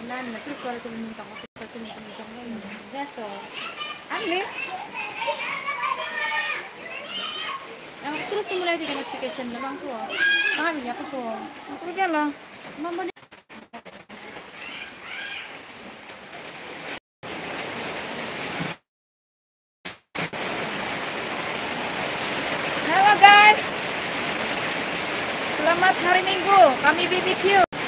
Ulan na terus kalau minta ko ngayon. Gaso. Unless terus mulai di notification lamang ko. Kami niya ko po. Pero gala. Mama Halo guys. Selamat hari Minggu. Kami BBQ.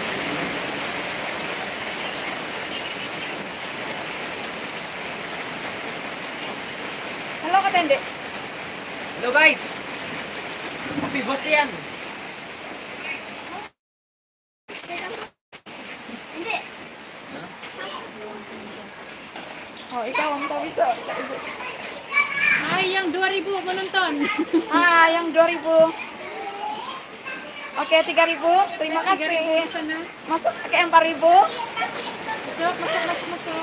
Halo Katende. Halo guys. Kopi bos yan. Hindi. Oh, ikaw ang tabi sa. Ay, yang 2000 menonton. Yang 2000. Oke, 3000. Terima kasih. Masuk ke 4000. Masuk.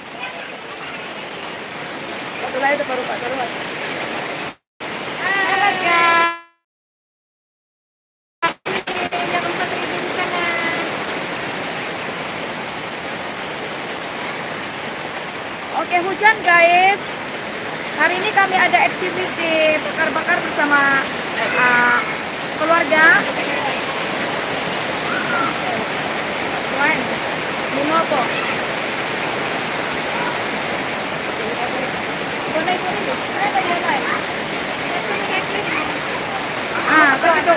Satu lagi itu baru Pak Darwan. Halo guys. Yang 4000 di sana. Oke, hujan guys. Hari ini kami ada activity bakar-bakar bersama keluarga. Bunga apa? Sakit.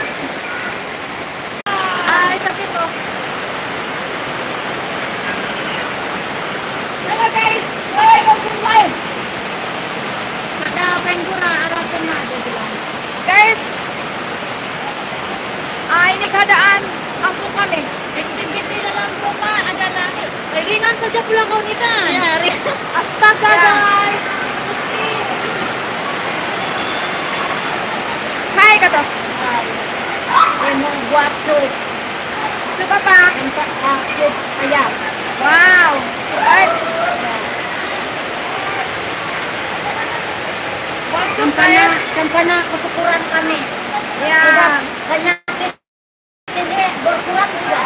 Sakit tuh. Halo guys, live. Ada pengguna arah tengah dia bilang. Guys, ini keadaan kampung kami. Aktiviti dalam rumah adalah ringan saja pulang kau kita. Ya, astaga guys. Hai kata. Hai. Mau buat sup. Sup apa? Sup ayam. Wow. Baik. Buat sup campana kesyukuran kami. Ya. Penyakit ini berkurang juga.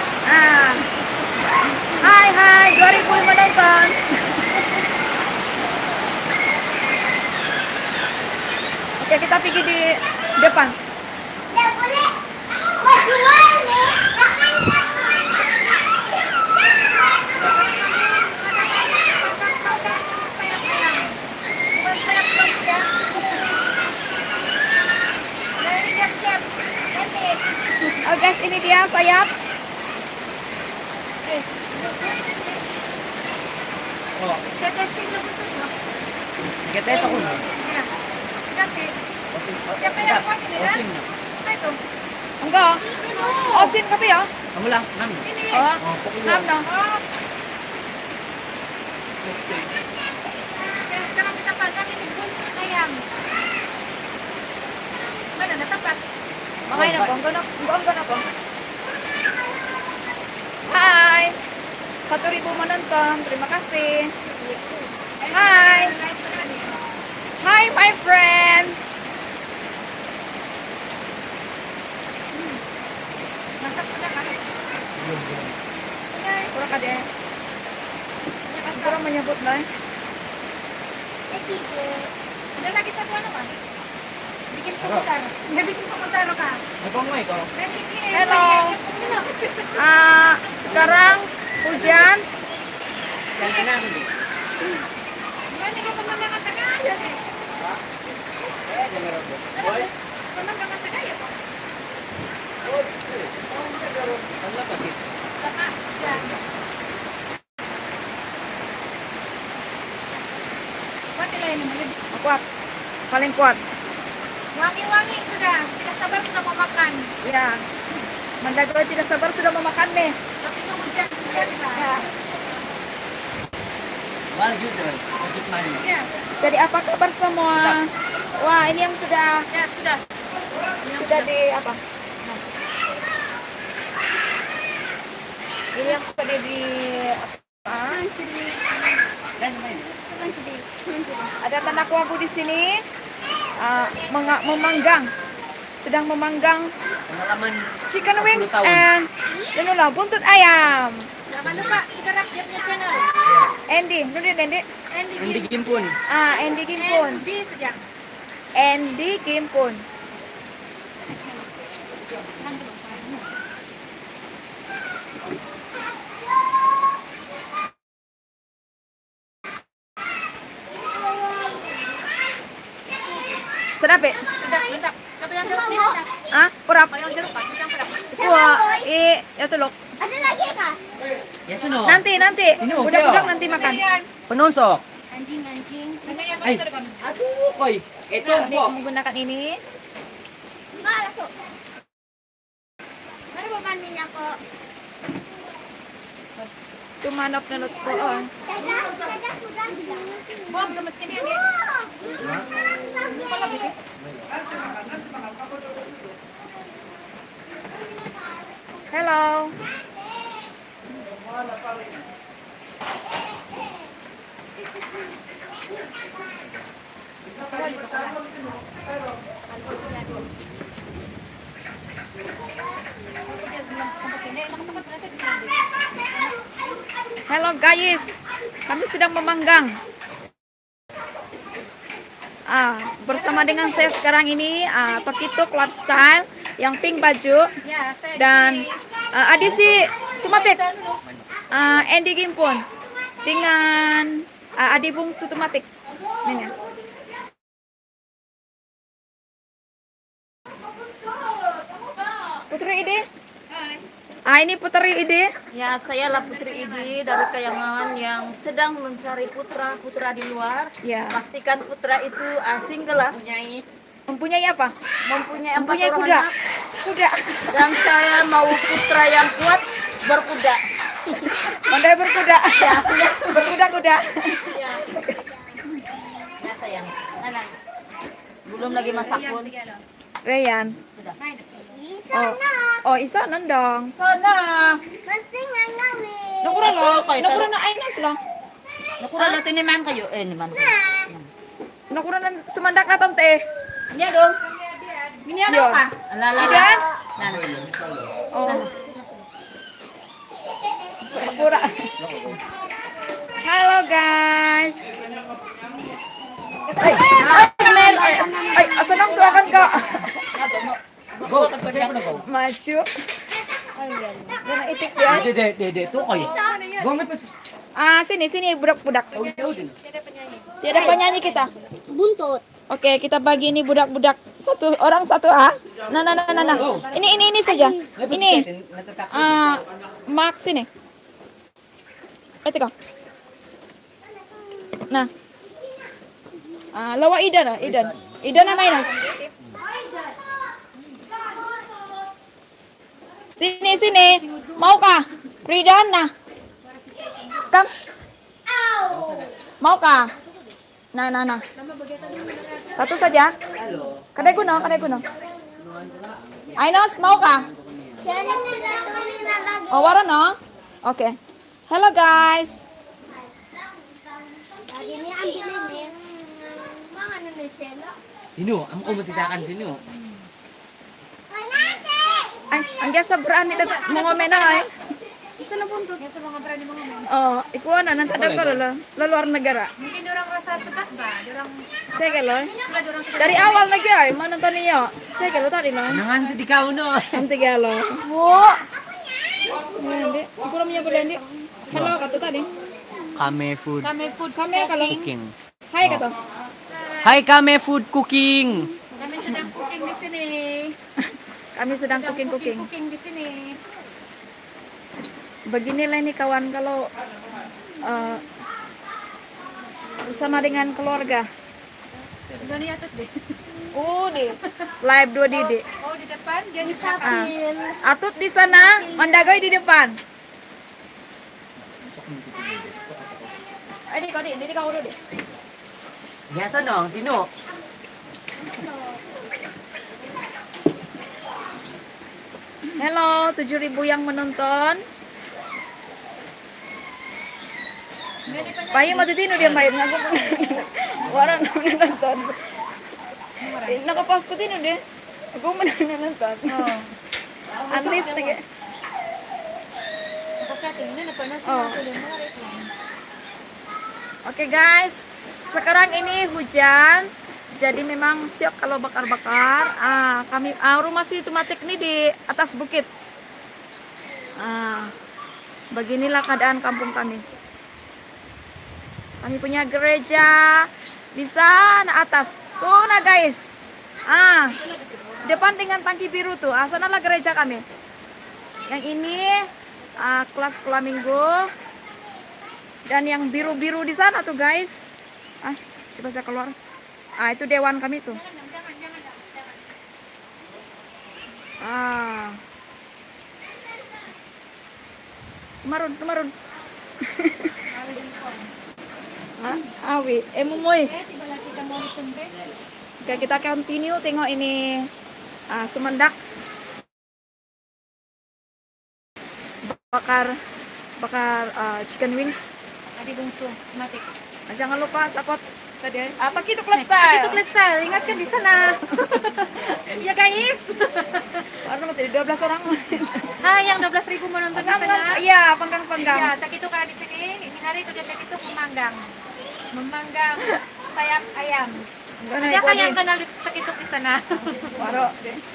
Hai 2000 menonton. Oke, kita pergi di depan. Oh guys, ini dia sayap. Kita sa kuno. Enggak. Osin kape ya? Kamu lang, nam. Nam no. Sekarang kita pakai ini buntut ayam. Mana na tapat? Makay na po. Enggak na po. Hai. 1,000 menonton. Terima kasih. Hai. Hi my friend. Masak sudah kan? Kurang ada. Kurang menyebut lah. Ada lagi satu apa? Bikin komentar. Bikin komentar kah? Apa mau ikaw? Hello. Sekarang hujan. Jangan na ako dito. Gani ka pemandangan tengah aja nih. Pemandangan tengah ya Pak? Kuat nilai ini lebih. Kuat. Paling kuat. Wangi-wangi sudah. Tidak sabar sudah mau makan. Ya. Mendagro tidak sabar sudah mau makan nih. Tapi itu hujan sudah kita. Ya. Ya. Jadi apa kabar semua? Wah, ini yang sudah. Ya, sudah. Sudah di apa? Ini yang sudah di apa? Ada tanda kuabu di sini. Memanggang. Sedang memanggang pengalaman chicken wings and buntut ayam. Jangan lupa sekarang Andy, nulis Andy. Andy Gimpun. Andy Gimpun. Andy saja. Andy Gimpun. Sedap ya? Tidak. Tapi yang jeruk nih. Kurap. Kalau yang jeruk Pak, yang berapa? Ya tulok. Ada lagi kah? Ya suno. Nanti. Ini oke, Budak-budak oh. nanti makan. Penonsok. Anjing. Ini yang Ay. paling depan. Aduh, koy. Ito Nanti po. menggunakan ini. Masuk. Mana beban minyak kok? Tumanok na lot po. Bom, gemet ini yang dia. Hello. Hello guys, kami sedang memanggang. Bersama dengan saya sekarang ini Tokituk Lifestyle yang pink baju Ya, saya dan Adi si Tumatik, Andy Gimpun dengan Adi Bungsu Tumatik. Ini. Putri Ide. Ini Putri Ide. Ya, sayalah Putri Idi dari Kayangan yang sedang mencari putra di luar. Ya. Pastikan putra itu single lah, Mempunyai apa? mempunyai 4 Mempunyai orang kuda. anak. Kuda. Dan saya mau putra yang kuat berkuda. Pandai berkuda. Berkuda-kuda. Ya, sayang. Anak. Belum lagi masak pun. Rayan. Oh, isa nandang. Sana. Penting ngawin. Nakura lo. Okay, Nakura na ainas lo. Nakuha natin ni man kayo. Ni man. Nakura na sumandak na tante. Niya dong. Minyan Yun. ka. Alala. Idan? Nana. Oh. Nakura. Halo guys. Mel. Asan ang tuakan ka? Go. Siya na go. Maju. Gana itik dia. Dede, to koy. Go may pas. Sini budak-budak. Tiada penyanyi kita. Buntut. Oke, kita bagi ini budak-budak satu orang satu Nah. Ini saja. Ini. Mark sini. Itu kau. Nah. Lawa Idan. Idan na minus. Sini. Mau kah? Ridan nah. Kam. Mau kah? Nah. Satu saja. Kadai kuno. Ainos, mau kah? Sana sudah tuloy na lagi. Oh, waro no? Oke. Hello guys. Lagi ni ang bilhin. Mga nunisela. Dino, amo ko matitakan dino. Manate! Ay, ang gyasa berani tata mongomen na ay. Isa na buntut. Sa mga berani mga men. Oh, ikuha na nang tadang ko luar negara. Mungkin orang rasa sekat ba? Orang Sige loy. sudah orang tidak. Dari awal lagi ay manonton niyo. Sige lo tadi loy. Nangan di ka no. Ang tigalo. Wo. Hindi. Ikuha mo niya ko hindi. Hello kato tadi. Kame food Kami kalau. cooking. Hai kato. Hi Kame food cooking. Kami sedang cooking di sini. Kami sedang cooking. Cooking di sini. Beginilah ini kawan kalau bersama dengan keluarga. Johnny atut deh. Di live 2 Didi. Oh, di depan dia di belakang. Atut di sana, Mandagoy di depan. Didi kau dulu deh. Biasa dong, Dino. Hello, 7.000 yang menonton. Payo matitino dia main ngaku. Waran nonton. Nakapost ko din dia. Ako man nonton. At least tiga. Nakasetting na napanas Oh. natin yung mga reklamo. Oke guys, sekarang ini hujan, jadi memang siap kalau bakar-bakar. Kami rumah si Tumatik ini di atas bukit. Beginilah keadaan kampung kami. Kami punya gereja di sana atas. Tuh nah guys. Depan dengan tangki biru tuh. Sanalah gereja kami. Yang ini kelas sekolah minggu. Dan yang biru-biru di sana tuh guys. Coba saya keluar. Itu dewan kami tuh. Kemarun. Awi, mumoy. Oke, kita continue tengok ini Sumendak bakar chicken wings. Adi bungsu, mati. Jangan lupa support tadi. Apa gitu lifestyle? Itu lifestyle, ingatkan di sana. Iya guys. Karena masih 12 orang. Yang 12.000 menonton di sana. Iya, panggang-panggang. Ya, tak itu kalau di sini, ini hari itu dia itu memanggang sayap ayam. Dia kan yang kenal di TikTok di sana. Waro.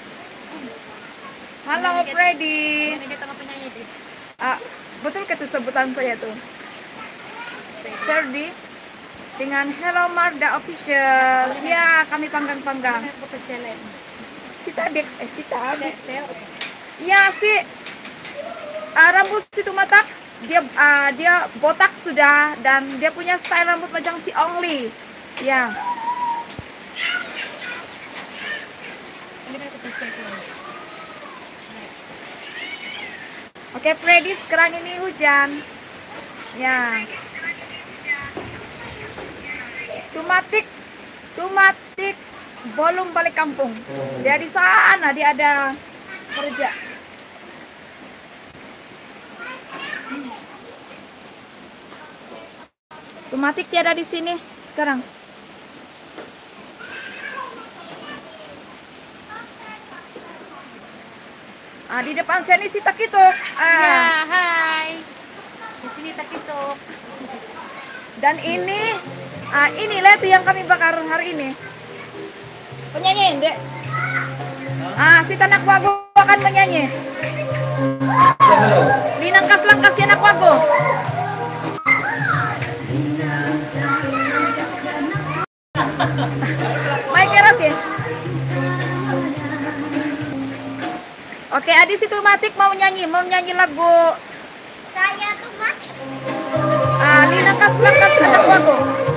Halo Freddy. Ini kita mau penyanyi deh. Betul ke sebutan saya tuh. Freddy dengan Hello Marda Official. Ya, kami panggang-panggang. Sita Abik. Ya, rambut si Tumatak dia botak sudah dan dia punya style rambut macam si Ongli. Ya. Oke, Freddy, sekarang ini hujan. Ya. Tumatik belum balik kampung. Dia di sana, dia ada kerja. Tumatik tiada di sini sekarang. Di depan sini si Takitok. Ya, hai. Di sini Takitok. Dan ini lihat yang kami bakar hari ini. Penyanyi, Dek. Si Tanak Wago akan menyanyi. Linang kas ya Nak Wago. Mike Erot ya. Oke, Adi si Tumatik mau nyanyi lagu. Saya Tumatik. Linang kas Anak Wago.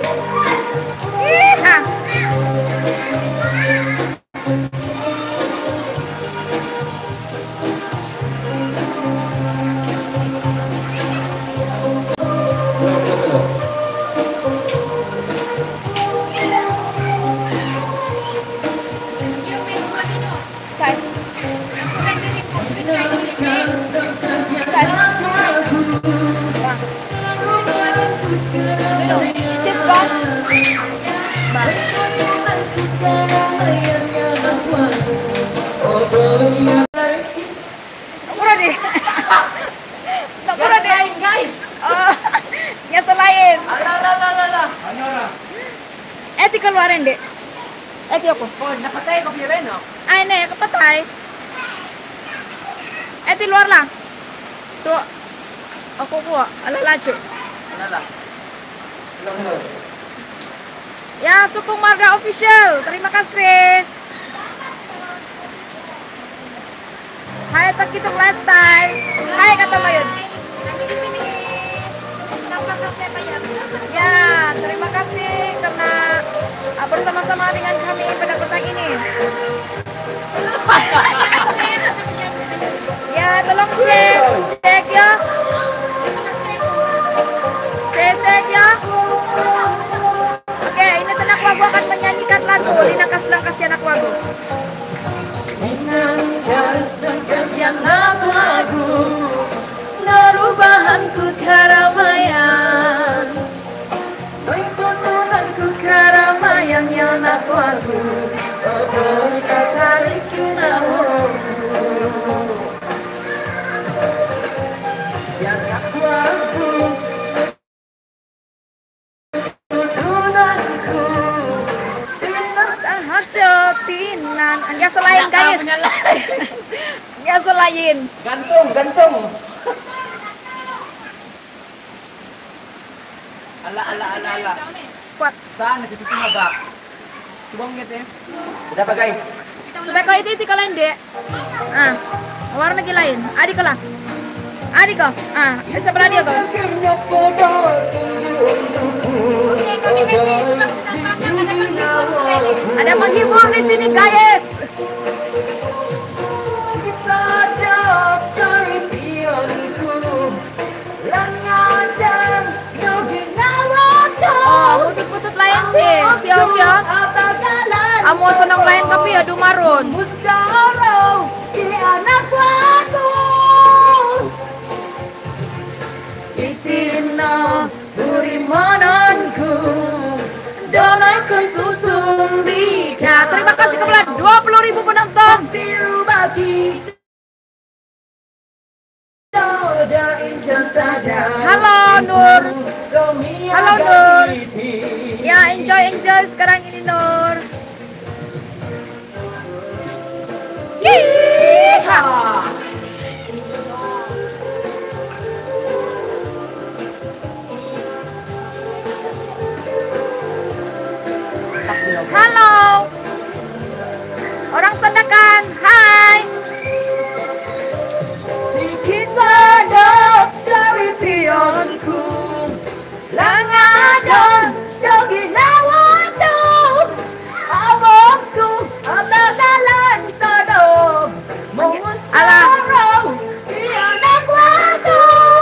Keluarin dek. Ako. Napatay ko rin, no? Ay, ne, kapatay. Luar lang. Tuh. Ako po, alalacho. Ya, Sukung Marga Official. Terima kasih. Hai Takitok Lifestyle. Hai kata Mayun. Kami di sini. Tanpa kasih bayar. Ya, terima kasih karena bersama-sama dengan kami pada petang ini. Ya, tolong share ya. Share ya. Oke, ini Tanak Wago akan menyanyikan lagu Linang kas ya Anak Wago. Linang kas ya Anak Wago, narubahanku karamaian. Oi tuntunanku karamaian ya Anak Wago. Jangan, enggak selain guys. Enggak selain. Gantung, gantung. Ala. Kuat. Saan nagtutulog maga? Tubang gitu ya. Sudah pa guys? Supaya kau itu kalain dek. Warna lagi lain. Adik lah. Adik kau. Sebelah dia kau. Ada menghibur di sini guys. Putut-putut lain deh. Siap ya. Amo senang lain tapi ya dumarun. Itina burimananku donaikan tutung dika. Terima kasih kepada 20.000 penonton. Halo Nur. Halo Nur. Ya enjoy sekarang ini Nur. Yeehaw. Halo. Orang Sandakan. Hai. Kisadap saripionku. Langadon doginawatu. Awakku abagalan todong. Mengusarau anak waktu.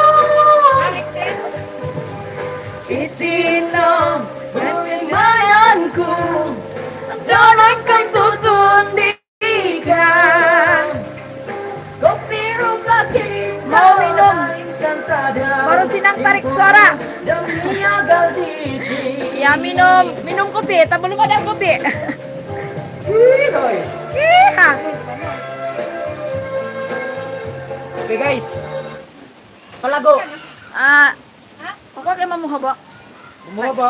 Itinong Mayanku donaikan tutun dika. Kopi rupaki mau minum baru sinang tarik suara. Ya minum kopi tak belum ada kopi. Iya. Oke guys. Palago. Ako kayo mamuhaba. Bumaba.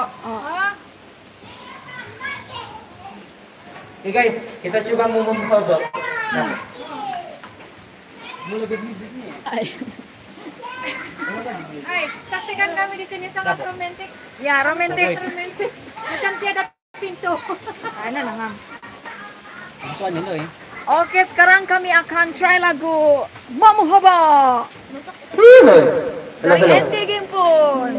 Oke guys, kita coba memahaba. Hai, saksikan kami di sini sangat romantis. Ya, romantis. Macam tiada pintu. Ano na nga. Masuan yun eh. Oke, sekarang kami akan try lagu Mamuhaba dari NT Gimpun.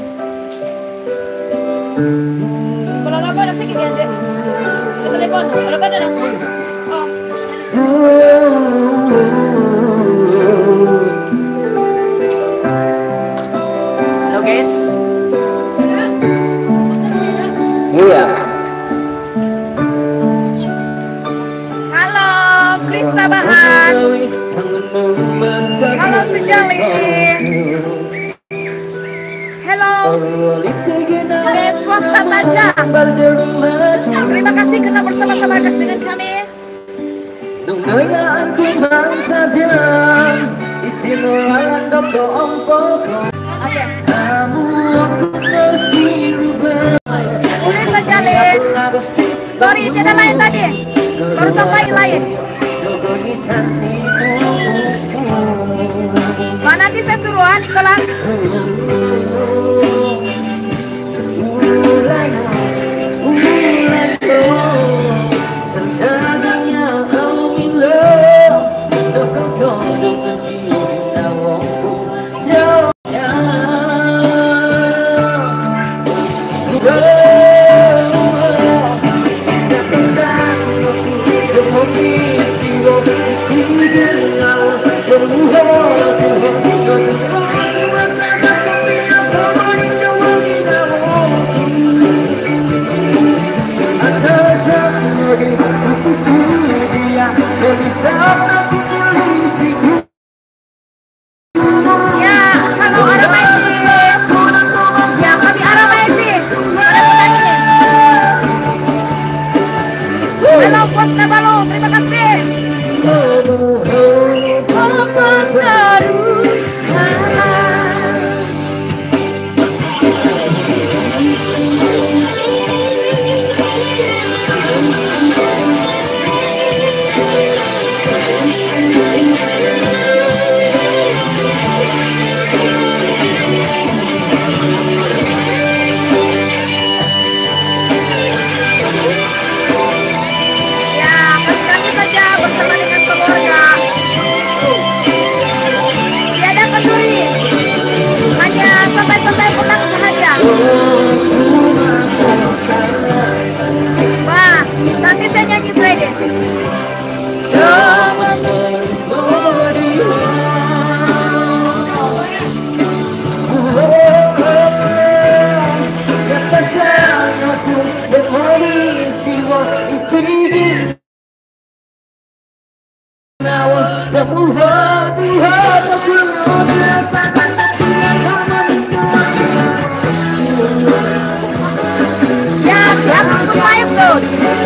Kalau lagu ada sedikit ya, di telepon. Kalau kan ada. Halo guys. Iya. Halo, Krista Bahan. Halo Sejali. Hello, Swasta Taja. Terima kasih karena bersama-sama dengan kami. Oke. Boleh saja Le. Sorry, tidak lain tadi. Baru sampai lain. Nanti saya suruh Nicholas. Ya, siapa yang live tuh?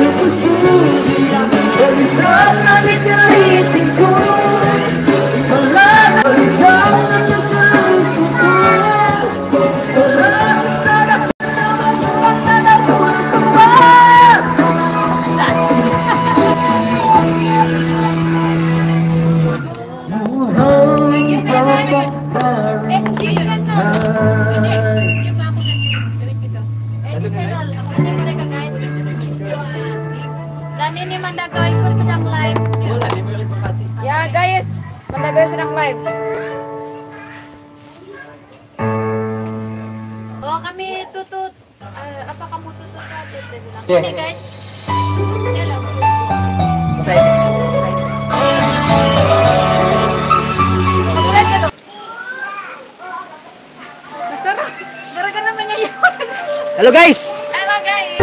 Dan ini Mandagay pun sedang live. Ya guys, Mandagay sedang live. Oh, kami tutut. Apa kamu tutut aja? Dia bilang. Iya. Ini guys. Ini lah. Selesai. Gara-gara namanya ya. Halo guys. Halo guys.